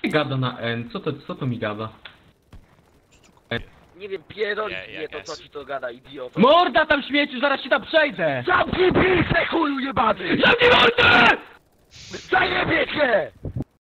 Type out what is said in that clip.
Gada na N, co to mi gada? Nie wiem, pierdolić mnie to, co ci to gada, idioto. Morda tam śmieciu, zaraz ci tam przejdę! Zamknij pizdę, chuju jebany! Zamknij mordę! Zajebie cię!